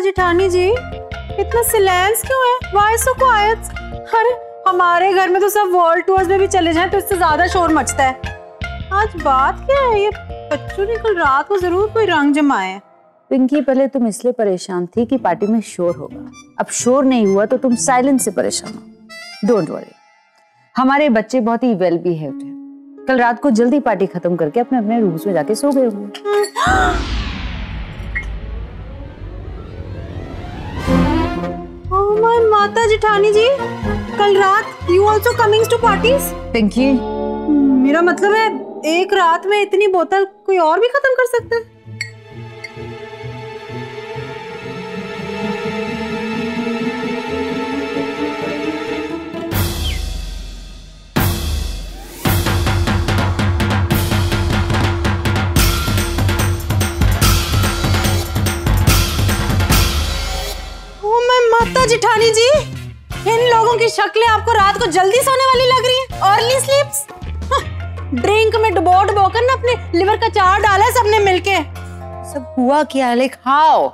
जेठानी जी, इतना सिलेंस क्यों है? Why so quiet? अरे हमारे घर में तो सब वर्ल्ड टूर्स में भी चले जाएं तो इससे ज्यादा शोर मचता है। आज बात क्या है? ये बच्चों ने कल रात को जरूर कोई रंग जमाए। पिंकी, पहले तुम इसलिए परेशान थी कि पार्टी में शोर होगा, अब शोर नहीं हुआ तो तुम साइलेंस से परेशान हो। डोंट वरी, हमारे बच्चे बहुत ही वेल बिहेव्ड हैं। कल रात को जल्दी पार्टी खत्म करके अपने अपने रूम्स में जाके सो गए होंगे। ओह माय माता जेठानी जी, कल रात you also comings to parties? Pinky, मेरा मतलब है एक रात में इतनी बोतल कोई और भी खत्म कर सकता है? माता जेठानी जी, इन लोगों की शक्लें आपको रात को जल्दी सोने वाली लग रही हैं। अर्ली स्लीप्स। ड्रिंक में डुबो कर ना अपने लिवर का चार डाला है सबने मिलके। सब हुआ क्या? Like how?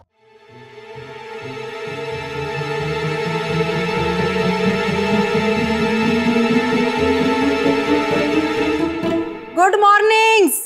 Good mornings.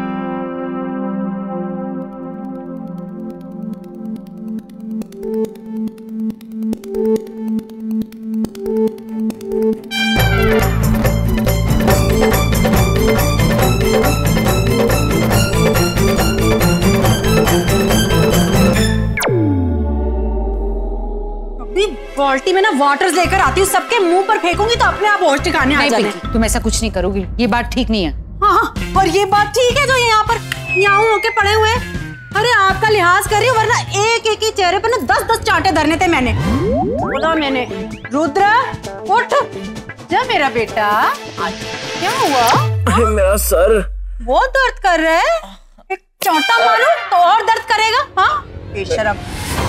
बाल्टी में ना वाटर्स लेकर आती हूँ, सबके मुंह पर फेंकूंगी तो अपने आप होश ठिकाने आ जाएंगे। तुम ऐसा कुछ नहीं करोगी, ये बात ठीक नहीं है। हाँ, और ये बात ठीक है जो यहाँ पर यहाँ होके पड़े हुए हैं। अरे आपका लिहाज कर रही हूँ, वरना एक एक ही चेहरे पर ना 10-10 चांटे धरने थे मैंने। बोला मैंने। रुद्र उठ जा मेरा बेटा। क्या हुआ? अरे मेरा सर वो दर्द कर रहा है। एक चांटा मारो तो और दर्द करेगा। हाँ बेशरम।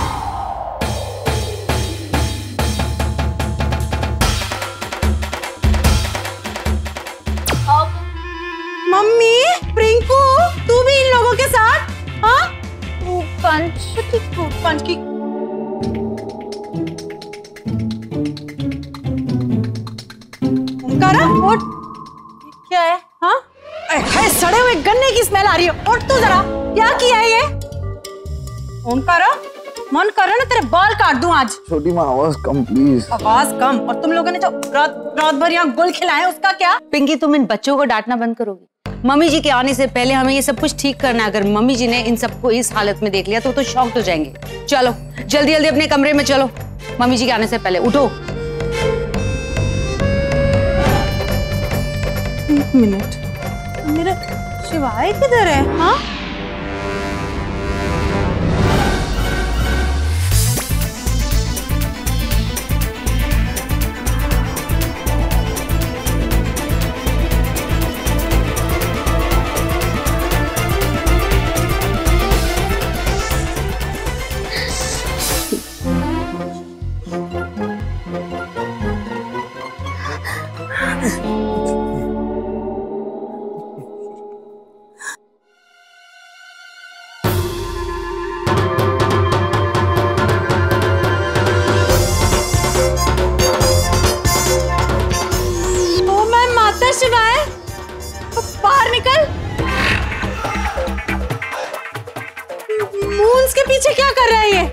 मम्मी, प्रिंकू, तू भी इन लोगों के साथ? हाँ? पंच की ओंकारा, उठ। क्या है? हाँ? है सड़े हुए गन्ने की स्मेल आ रही है। उठ तू जरा। क्या किया है ये? ओंकारा, मन कर रहा ना तेरे बाल काट दूं आज। छोटी माँ, आवाज कम प्लीज। आवाज कम? और तुम लोगों ने जो रात भर यहाँ गुल खिलाए उसका क्या? पिंकी, तुम इन बच्चों को डांटना बंद करोगी? मम्मी जी के आने से पहले हमें ये सब कुछ ठीक करना है। अगर मम्मी जी ने इन सबको इस हालत में देख लिया तो शॉक्ड हो जाएंगे। चलो जल्दी जल्दी अपने कमरे में चलो, मम्मी जी के आने से पहले। उठो। एक मिनट, मेरा शिवाय किधर है? हाँ? शिवाय, बाहर निकल। मून्स के पीछे क्या कर रहा है ये?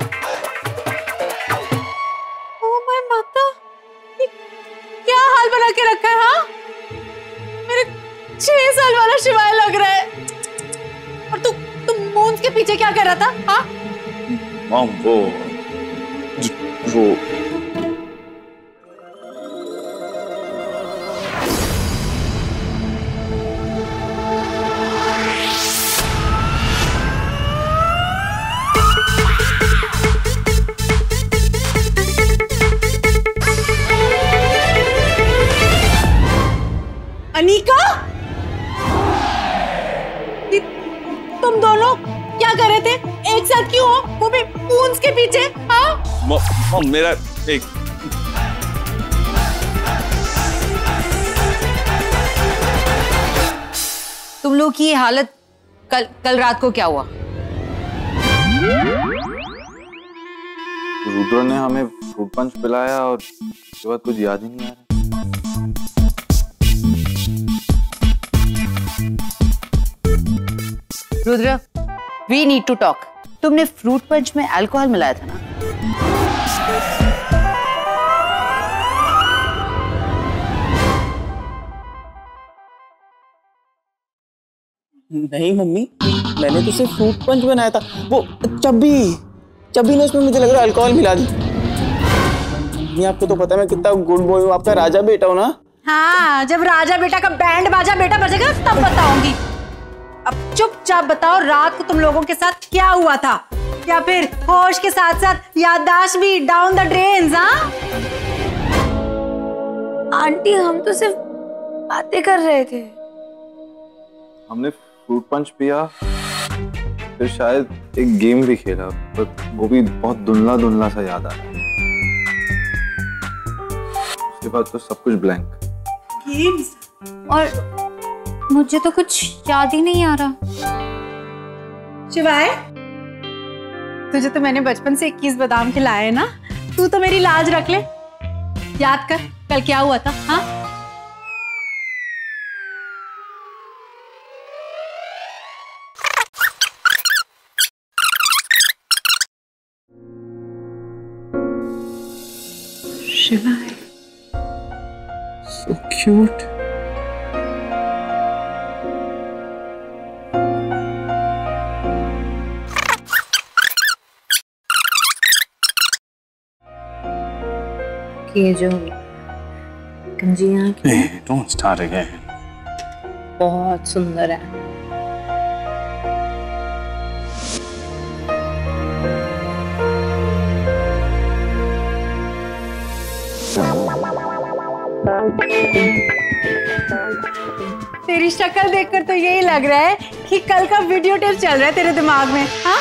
ओह माय माता, ये क्या हाल बना के रखा है? हाँ, मेरे 6 साल वाला शिवाय लग रहा है। और तू मून्स के पीछे क्या कर रहा था? हाँ? मॉम, वो अनीका, तुम दोनों क्या कर रहे थे? एक साथ क्यों हो? वो भी मून्स के पीछे? हाँ? मॉम, मेरा एक तुम लोग की ये हालत कल रात को क्या हुआ? रुद्र ने हमें फ्रूट पंच पिलाया और उसके बाद कुछ याद ही नहीं आ रहा। Rudra, we need to talk. तुमने फ्रूट पंच में अल्कोहल मिलाया था ना? नहीं मम्मी, मैंने तो सिर्फ फ्रूट पंच बनाया था। वो चब्बी ने उसमें मुझे लग रहा है अल्कोहल मिला दी। नहीं, आपको तो पता है मैं कितना गुड बॉय हूँ, आपका राजा बेटा हूँ ना। हाँ, जब राजा बेटा का बैंड बाजा बेटा बजेगा तब बताऊंगी। अब चुपचाप बताओ, रात को तुम लोगों के साथ क्या हुआ था? या फिर होश के साथ साथ याददाश्त भी डाउन द ड्रेन्स? हाँ आंटी, हम तो सिर्फ बातें कर रहे थे। हमने फ्रूट पंच पिया, फिर शायद एक गेम भी खेला, पर वो भी बहुत धुंधला सा याद आ रहा है। उसके बाद तो सब कुछ ब्लैंक। गेम्स? और मुझे तो कुछ याद ही नहीं आ रहा। शिवाय, तुझे तो मैंने बचपन से 21 बादाम खिलाए ना, तू तो मेरी लाज रख ले। याद कर कल क्या हुआ था। हाँ, शिवाय, So cute. ये जो गंजियां Don't start again. बहुत सुंदर है। तेरी शक्ल देखकर तो यही लग रहा है कि कल का वीडियो टेप चल रहा है तेरे दिमाग में। हाँ,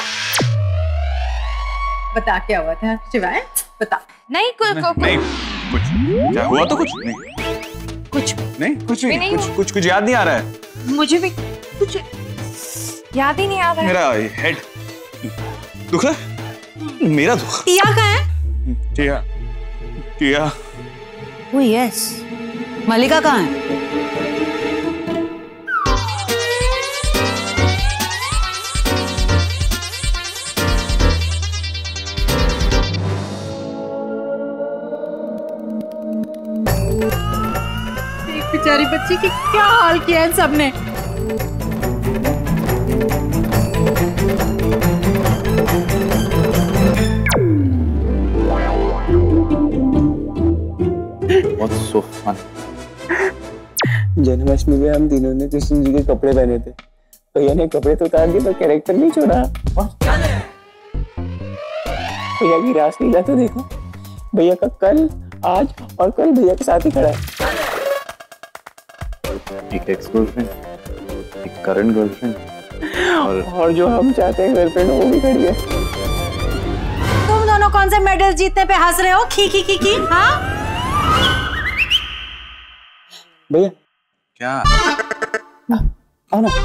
बता क्या हुआ था शिवाय, बता। नहीं नहीं, कुछ क्या हुआ तो कुछ नहीं। कुछ कुछ भी नहीं कुछ याद नहीं आ रहा है। मुझे भी कुछ याद ही नहीं आ रहा है। मेरा हेड दुख रहा है, मेरा दुख। टिया कहाँ है? टिया वो यस, मलिका कहाँ है? बेचारी बच्ची की क्या हाल किया है सबने। so fun. जन्माष्टमी में हम तीनों ने कृष्ण जी के कपड़े पहने थे। भैया ने कपड़े तो उतार दिए पर कैरेक्टर नहीं छोड़ा। भैया की रासलीला तो देखो, भैया का कल, आज और कल भैया के साथ ही खड़ा है। एक एक्स गर्लफ्रेंड, एक करंट गर्लफ्रेंड और जो हम चाहते हैं गर्लफ्रेंड वो भी खड़ी है। तुम दोनों कौन से मेडल जीतने पे हंस रहे हो? खी। हाँ भैया क्या? आओ ना।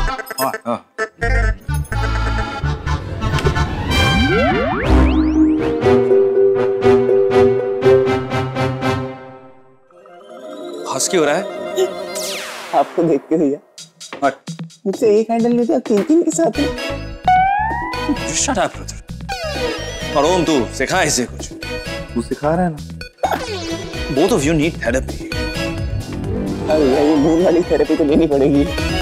हंस क्यों रहा है? आपको देख के भैया। मुझसे एक हैंडल में था, तीन के साथ है। Shut up, brother. और ओम, तू सिखा इसे कुछ। तू सिखा रहा है ना? Both of you need therapy. ये भूल वाली थेरेपी तो लेनी पड़ेगी।